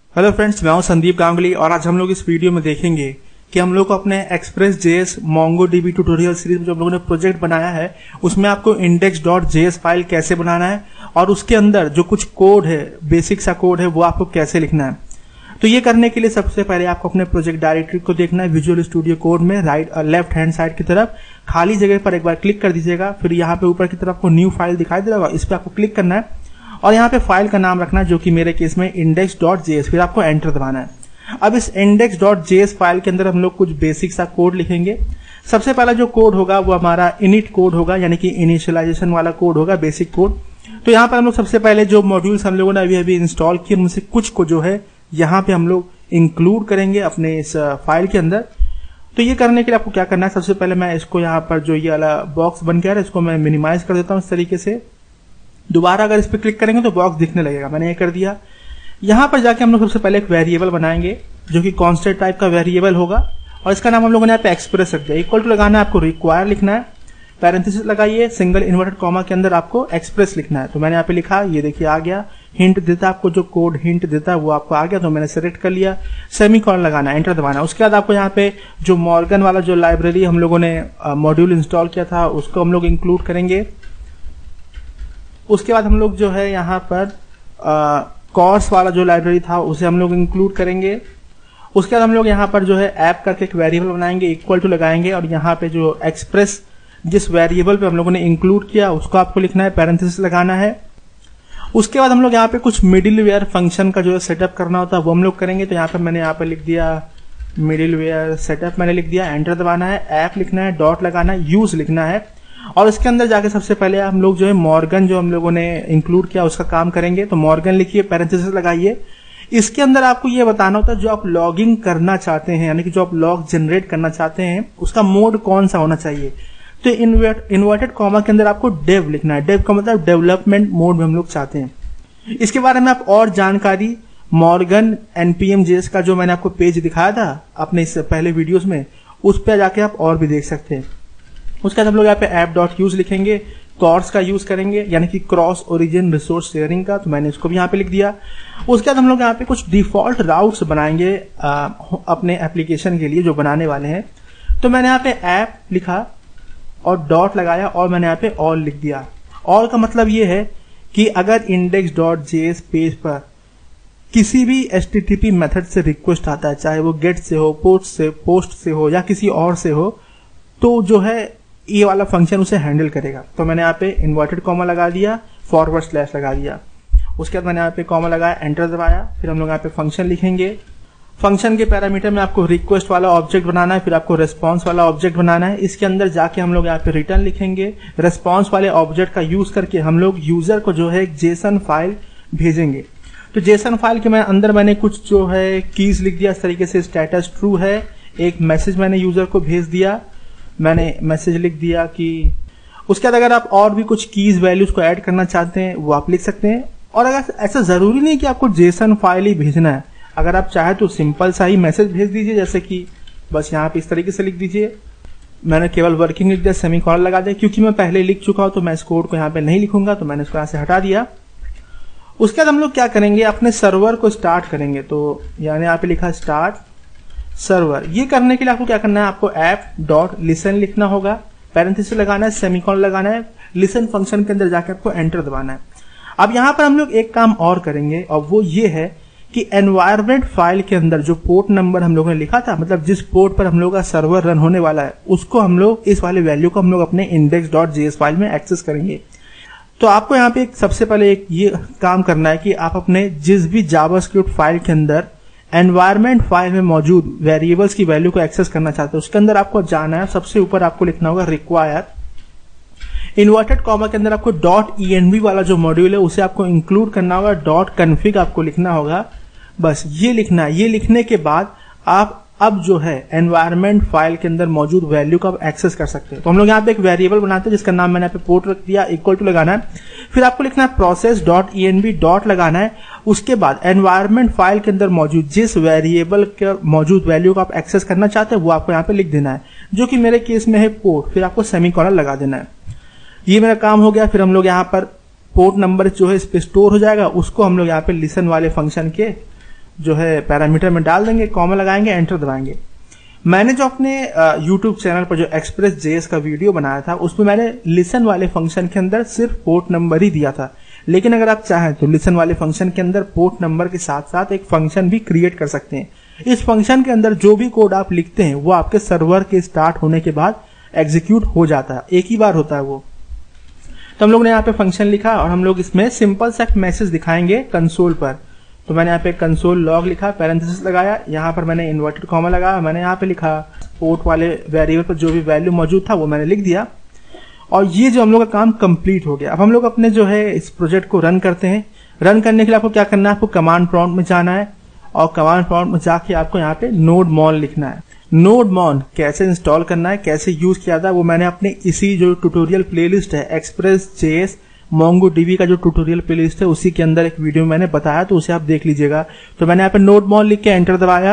Hello friends, मैं हूं संदीप गांगुली और आज हम लोग इस वीडियो में देखेंगे कि हम लोग को अपने Express.js MongoDB ट्यूटोरियल सीरीज में जो हम लोगों ने प्रोजेक्ट बनाया है उसमें आपको index.js फाइल कैसे बनाना है और उसके अंदर जो कुछ कोड है, बेसिक सा कोड है, वो आपको कैसे लिखना है। तो ये करने के लिए सबसे पहले आपको अपने प्रोजेक्ट डायरेक्टरी को देखना है। विजुअल स्टूडियो कोड में लेफ्ट हैंड साइड की तरफ खाली जगह पर एक बार क्लिक कर दीजिएगा। फिर यहाँ पे ऊपर की तरफ आपको न्यू फाइल दिखाई दे रहा होगा, इस पर आपको क्लिक करना है और यहाँ पे फाइल का नाम रखना है जो कि मेरे केस में index.js। फिर आपको एंटर दबाना है। अब इस index.js फाइल के अंदर हम लोग कुछ बेसिक सा कोड लिखेंगे। सबसे पहला जो कोड होगा वो हमारा इनिट कोड होगा, यानी कि इनिशियलाइजेशन वाला कोड होगा, बेसिक कोड। तो यहाँ पर हम लोग सबसे पहले जो मॉड्यूल्स हम लोगों ने अभी इंस्टॉल किए उनमें से कुछ को जो है यहाँ पे हम लोग इंक्लूड करेंगे अपने इस फाइल के अंदर। तो ये करने के लिए आपको क्या करना है, सबसे पहले मैं इसको यहाँ पर जो ये वाला बॉक्स बन गया है इसको मैं मिनिमाइज कर देता हूँ इस तरीके से। दोबारा अगर इस पर क्लिक करेंगे तो बॉक्स दिखने लगेगा, मैंने ये कर दिया। यहाँ पर जाके हम लोग सबसे पहले एक वेरिएबल बनाएंगे जो कि कांस्टेंट टाइप का वेरिएबल होगा और इसका नाम हम लोगों ने यहाँ पे एक्सप्रेस रख दिया। इक्वल टू लगाना है, आपको रिक्वायर लिखना है, पैरेंथेसिस लगाइए, सिंगल इन्वर्टेड कॉमा के अंदर आपको एक्सप्रेस लिखना है। तो मैंने यहाँ पे लिखा, ये देखिए आ गया। हिंट देता है आपको, जो कोड हिंट देता है वो आपको आ गया, तो मैंने सेलेक्ट कर लिया। सेमीकोलन लगाना है, एंटर दबाना। उसके बाद आपको यहाँ पे जो मॉर्गन वाला जो लाइब्रेरी हम लोगों ने मॉड्यूल इंस्टॉल किया था उसको हम लोग इंक्लूड करेंगे। उसके बाद हम लोग जो है यहाँ पर कोर्स वाला जो लाइब्रेरी था उसे हम लोग इंक्लूड करेंगे। उसके बाद हम लोग यहाँ पर जो है ऐप करके एक वेरिएबल बनाएंगे, इक्वल टू लगाएंगे और यहाँ पे जो एक्सप्रेस जिस वेरिएबल पे हम लोगों ने इंक्लूड किया उसको आपको लिखना है, पैरेंथेसिस लगाना है। उसके बाद हम लोग यहाँ पे कुछ मिडिलवेयर फंक्शन का जो है सेटअप करना होता है वो हम लोग करेंगे। तो यहाँ पे मैंने यहाँ पे लिख दिया मिडिलवेयर सेटअप, मैंने लिख दिया, एंटर दबाना है, ऐप लिखना है, डॉट लगाना है, यूज लिखना है और इसके अंदर जाके सबसे पहले हम लोग जो है मॉर्गन जो हम लोगों ने इंक्लूड किया उसका काम करेंगे। तो मॉर्गन लिखिए, पैरेंथेसिस लगाइए। इसके अंदर आपको ये बताना होता है जो आप लॉगिंग करना चाहते हैं, यानी कि जो आप लॉग जनरेट करना चाहते हैं उसका मोड कौन सा होना चाहिए। तो इन्वर्टेड कॉमा के अंदर आपको डेव लिखना है। डेव का मतलब डेवलपमेंट मोड में हम लोग चाहते हैं। इसके बारे में आप और जानकारी मॉर्गन npm.js का जो मैंने आपको पेज दिखाया था अपने इस पहले वीडियोस में, उस पर जाके आप और भी देख सकते हैं। उसके बाद हम लोग यहाँ पे app.use लिखेंगे, कोर्स का यूज करेंगे यानी कि क्रॉस ओरिजिन रिसोर्स शेयरिंग का, तो मैंने इसको भी यहाँ पे लिख दिया। उसके बाद हम लोग यहाँ पे कुछ डिफॉल्ट राउट्स बनाएंगे अपने एप्लीकेशन के लिए जो बनाने वाले हैं। तो मैंने यहाँ पे ऐप लिखा और डॉट लगाया और मैंने यहाँ पे ऑल लिख दिया। ऑल का मतलब ये है कि अगर index.js पेज पर किसी भी HTTP मेथड से रिक्वेस्ट आता है, चाहे वो गेट से हो, पोस्ट से हो या किसी और से हो, तो जो है ये वाला फंक्शन उसे हैंडल करेगा। तो मैंने यहाँ पे इन्वर्टेड कॉमा लगा दिया, फॉरवर्ड स्लैश लगा दिया। उसके बाद मैंने यहाँ पे कॉमा लगाया, एंटर दबाया। फिर हम लोग यहाँ पे फंक्शन लिखेंगे। फंक्शन के पैरामीटर में आपको रिक्वेस्ट वाला ऑब्जेक्ट बनाना है, फिर आपको रेस्पॉन्स वाला ऑब्जेक्ट बनाना है। इसके अंदर जाके हम लोग यहाँ पे रिटर्न लिखेंगे। रेस्पॉन्स वाले ऑब्जेक्ट का यूज करके हम लोग यूजर को जो है एक जेसन फाइल भेजेंगे। तो जेसन फाइल के अंदर मैंने कुछ जो है कीज लिख दिया इस तरीके से, स्टेटस ट्रू है। एक मैसेज मैंने यूजर को भेज दिया, मैंने मैसेज लिख दिया कि उसके बाद अगर आप और भी कुछ कीज वैल्यूज को ऐड करना चाहते हैं वो आप लिख सकते हैं। और अगर ऐसा जरूरी नहीं कि आपको जेसन फाइल ही भेजना है, अगर आप चाहे तो सिंपल सा ही मैसेज भेज दीजिए, जैसे कि बस यहाँ पे इस तरीके से लिख दीजिए। मैंने केवल वर्किंग लिख दिया, सेमीकोलन लगा दिया, क्योंकि मैं पहले लिख चुका हूं तो मैं इस कोड को यहाँ पे नहीं लिखूंगा, तो मैंने इसको यहाँ से हटा दिया। उसके बाद हम लोग क्या करेंगे, अपने सर्वर को स्टार्ट करेंगे। तो यानी यहाँ पे लिखा स्टार्ट सर्वर। ये करने के लिए आपको क्या करना है, आपको app.listen लिखना होगा, पैरेंथेसिस लगाना है, सेमीकोलन लगाना है, लिसन फंक्शन के अंदर जाकर आपको एंटर दबाना है। अब यहाँ पर हम लोग एक काम और करेंगे और वो ये है कि एनवायरमेंट फाइल के अंदर जो पोर्ट नंबर हम लोगों ने लिखा था, मतलब जिस पोर्ट पर हम लोग का सर्वर रन होने वाला है, उसको हम लोग इस वाले वैल्यू को हम लोग अपने index.js फाइल में एक्सेस करेंगे। तो आपको यहाँ पे सबसे पहले एक ये काम करना है कि आप अपने जिस भी जावास्क्रिप्ट फाइल के अंदर एनवायरमेंट फाइल में मौजूद वेरिएबल्स की वैल्यू को एक्सेस करना चाहते हैं, उसके अंदर आपको जाना है। सबसे ऊपर आपको लिखना होगा रिक्वायर, इन्वर्टेड कॉमा के अंदर आपको .env वाला जो मॉड्यूल है उसे आपको इंक्लूड करना होगा, .config आपको लिखना होगा। बस ये लिखना है। ये लिखने के बाद आप अब जो है एनवायरमेंट फाइल के अंदर मौजूद वैल्यू को आप एक्सेस कर सकते हैं। तो हम लोग यहाँ पे एक वेरिएबल बनाते हैं जिसका नाम मैंने यहाँ पे पोर्ट रख दिया, इक्वल टू लगाना है। फिर आपको लिखना है process.env डॉट लगाना है। उसके बाद एनवायरमेंट फाइल के अंदर मौजूद जिस वेरिएबल के मौजूद वैल्यू को आप एक्सेस करना चाहते हैं वो आपको यहाँ पे लिख देना है, जो कि मेरे केस में है पोर्ट। फिर आपको सेमीकोलन लगा देना है। ये मेरा काम हो गया। फिर हम लोग यहाँ पर पोर्ट नंबर जो है इस पे स्टोर हो जाएगा, उसको हम लोग यहाँ पे लिसन वाले फंक्शन के जो है पैरामीटर में डाल देंगे, कॉमा लगाएंगे, एंटर दबाएंगे। मैंने जो अपने YouTube चैनल पर जो Express.js का वीडियो बनाया था उसमें मैंने लिसन वाले फंक्शन के अंदर सिर्फ पोर्ट नंबर ही दिया था, लेकिन अगर आप चाहें तो लिसन वाले फंक्शन के अंदर पोर्ट नंबर के साथ साथ एक फंक्शन भी क्रिएट कर सकते हैं। इस फंक्शन के अंदर जो भी कोड आप लिखते हैं वो आपके सर्वर के स्टार्ट होने के बाद एग्जीक्यूट हो जाता है, एक ही बार होता है वो। तो हम लोग ने यहाँ पे फंक्शन लिखा और हम लोग इसमें सिंपल सा मैसेज दिखाएंगे कंसोल पर। तो मैंने यहाँ पे कंसोल लॉग लिखा, पैरेंथेसिस लगाया, यहाँ पर मैंने इन्वर्टेड कॉमा लगाया, मैंने यहाँ पे लिखा पोर्ट वाले वेरिएबल पर जो भी वैल्यू मौजूद था वो मैंने लिख दिया और ये जो हम लोग का काम कंप्लीट हो गया। अब हम लोग अपने जो है इस प्रोजेक्ट को रन करते हैं। रन करने के लिए आपको क्या करना है, आपको कमांड प्रॉम्प्ट में जाना है और कमांड प्रॉम्प्ट में जाके आपको यहाँ पे nodemon लिखना है। nodemon कैसे इंस्टॉल करना है, कैसे यूज किया था, वो मैंने अपने इसी जो ट्यूटोरियल प्लेलिस्ट है Express.js MongoDB का जो ट्यूटोरियल प्लेलिस्ट है उसी के अंदर एक वीडियो मैंने बताया, तो उसे आप देख लीजिएगा। तो मैंने यहाँ पे nodemon लिख के एंटर दबाया।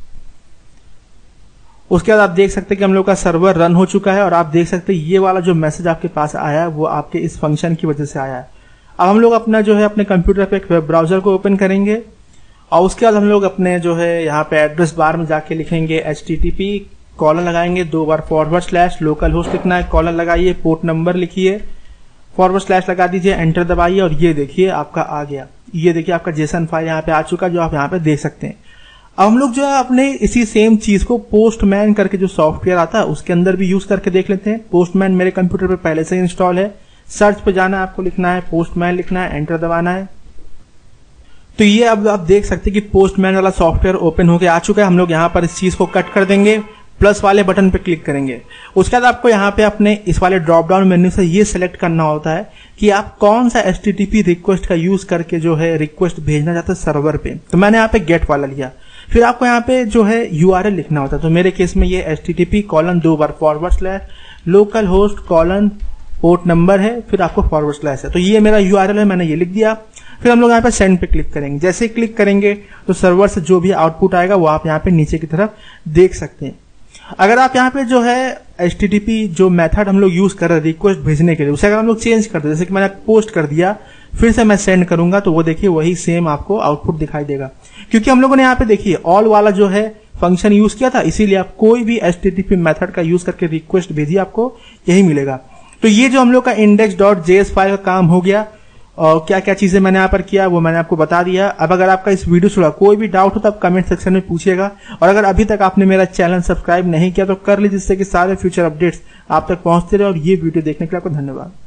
उसके बाद आप देख सकते हैं कि हम लोग का सर्वर रन हो चुका है और आप देख सकते हैं ये वाला जो मैसेज आपके पास आया है वो आपके इस फंक्शन की वजह से आया है। अब हम लोग अपना जो है अपने कंप्यूटर पे एक वेब ब्राउजर को ओपन करेंगे और उसके बाद हम लोग अपने जो है यहाँ पे एड्रेस बार में जाके लिखेंगे HTTP कॉलन लगाएंगे, 2 बार / लोकल होस्ट लिखना है, कॉलन लगाइए, पोर्ट नंबर लिखिए, / लगा दीजिए, एंटर दबाइए और ये देखिए आपका आ गया। ये देखिए आपका जेसन फाइल यहाँ पे आ चुका जो आप यहाँ पे देख सकते हैं। अब हम लोग जो है अपने इसी सेम चीज को पोस्टमैन करके जो सॉफ्टवेयर आता है उसके अंदर भी यूज करके देख लेते हैं। पोस्टमैन मेरे कंप्यूटर पे पहले से इंस्टॉल है। सर्च पे जाना है, आपको लिखना है पोस्टमैन लिखना है, एंटर दबाना है। तो ये अब आप देख सकते हैं कि पोस्टमैन वाला सॉफ्टवेयर ओपन होके आ चुका है। हम लोग यहाँ पर इस चीज को कट कर देंगे, प्लस वाले बटन पे क्लिक करेंगे। उसके बाद आपको यहाँ पे अपने इस वाले ड्रॉप डाउन मेन्यू से ये सिलेक्ट करना होता है कि आप कौन सा HTTP रिक्वेस्ट का यूज करके जो है रिक्वेस्ट भेजना चाहते हैं सर्वर पे। तो मैंने यहाँ पे गेट वाला लिया। फिर आपको यहाँ पे जो है URL लिखना होता है। तो मेरे केस में ये HTTP 2 बार / लोकल होस्ट पोर्ट नंबर है, फिर आपको / है। तो ये मेरा URL है, मैंने ये लिख दिया। फिर हम लोग यहाँ पे सेंड पे क्लिक करेंगे। जैसे ही क्लिक करेंगे तो सर्वर से जो भी आउटपुट आएगा वो आप यहाँ पे नीचे की तरफ देख सकते हैं। अगर आप यहाँ पे जो है HTTP जो मेथड हम लोग यूज कर रहे हैं रिक्वेस्ट भेजने के लिए उसे अगर हम लोग चेंज कर दे, जैसे कि मैंने पोस्ट कर दिया, फिर से मैं सेंड करूंगा तो वो देखिए वही सेम आपको आउटपुट दिखाई देगा। क्योंकि हम लोगों ने यहाँ पे देखिए ऑल वाला जो है फंक्शन यूज किया था, इसीलिए आप कोई भी HTTP मेथड का यूज करके रिक्वेस्ट भेजिए आपको यही मिलेगा। तो ये जो हम लोग का index.js फाइल का काम हो गया और क्या क्या चीजें मैंने यहाँ पर किया वो मैंने आपको बता दिया। अब अगर आपका इस वीडियो से कोई भी डाउट हो तो आप कमेंट सेक्शन में पूछिएगा और अगर अभी तक आपने मेरा चैनल सब्सक्राइब नहीं किया तो कर लीजिए, जिससे कि सारे फ्यूचर अपडेट्स आप तक पहुंचते रहे। और ये वीडियो देखने के लिए आपको धन्यवाद।